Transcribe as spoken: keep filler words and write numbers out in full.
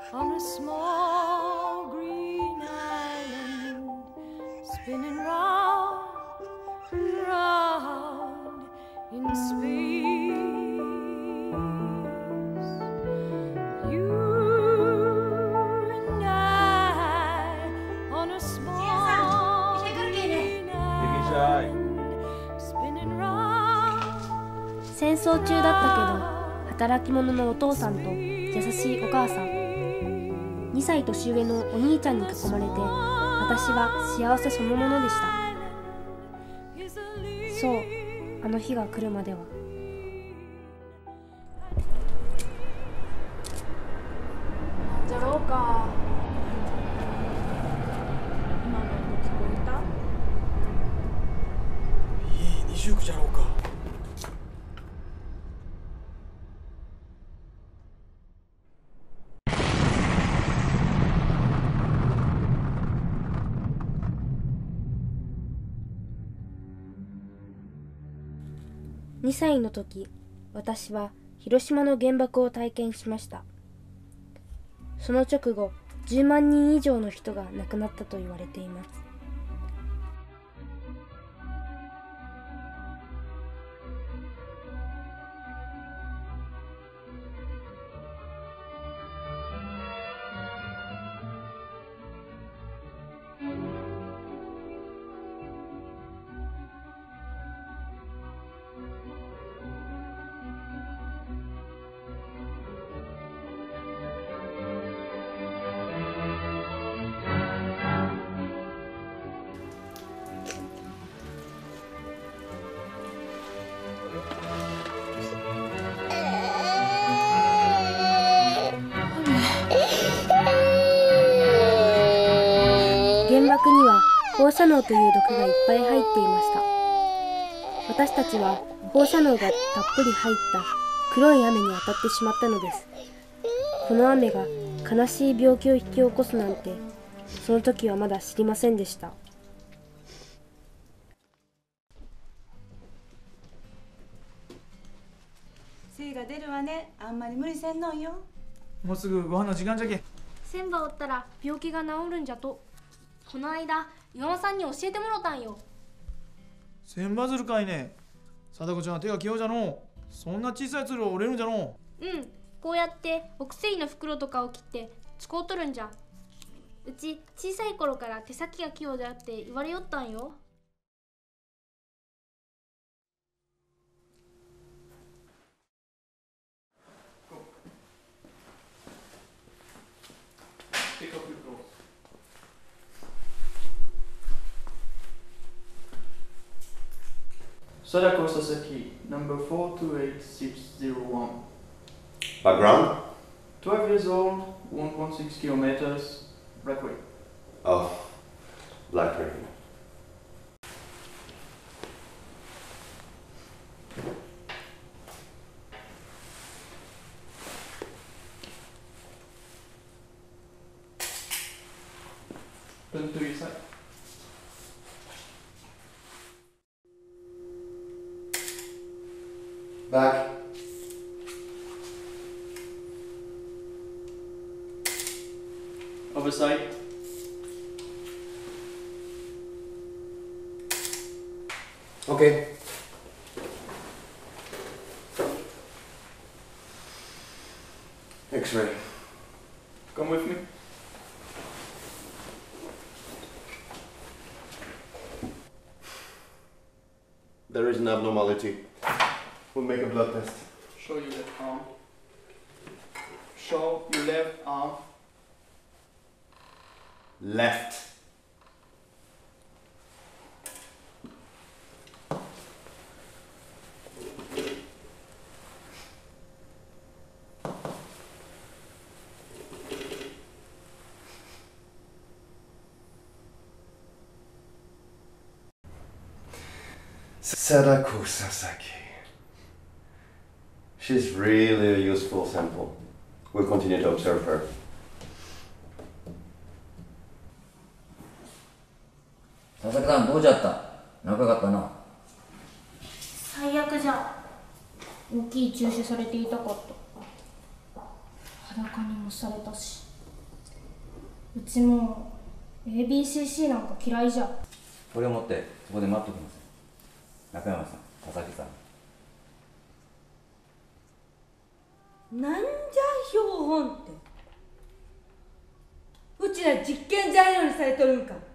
on a small green island, spinning round and round in space. You and I on a small green island, spinning round. 戦争中だったけど働き者のお父さんと優しいお母さん、にさい年上のお兄ちゃんに囲まれて私は幸せそのものでした。そう、あの日が来るまでは。 じゃろうか。今の音聞こえた？ いい二重苦じゃろうか。 にさいの時、私は広島の原爆を体験しました。その直後、じゅうまんにん以上の人が亡くなったと言われています。原爆には放射能という毒がいっぱい入っていました。私たちは放射能がたっぷり入った黒い雨に当たってしまったのです。この雨が悲しい病気を引き起こすなんて、その時はまだ知りませんでした。 精が出るわね。あんまり無理せんのんよ。 もうすぐご飯の時間じゃけ。 千羽折ったら病気が治るんじゃと。この間岩間さんに教えてもろたんよ。 千羽鶴かいね。貞子ちゃんは手が器用じゃのう。そんな小さい鶴を折れるんじゃのう。うん、こうやってお薬の袋とかを切って使うとるんじゃ。うち小さい頃から手先が器用だって言われよったんよ。 Sadako Sasaki, number four two eight six zero one. Background? twelve years old, one point six kilometers, black weight. Oh, black raven. Turn to your side. Back. Oversight. Okay. X-ray. Come with me. There is an abnormality. We'll make a blood test. Show your left arm. Show your left arm. Left. Sadako Sasaki. She's really a useful sample. We'll continue to observe her. 佐々木さん、どうじゃった？長かったな。 最悪じゃ。大きい注射されていたかった。裸にもされたし。 うちも エービーシーシー なんか嫌いじゃ。 これを持ってそこで待っておきます。中山さん、佐々木さん。 なんじゃ標本って。うちら実験材料にされとるんか。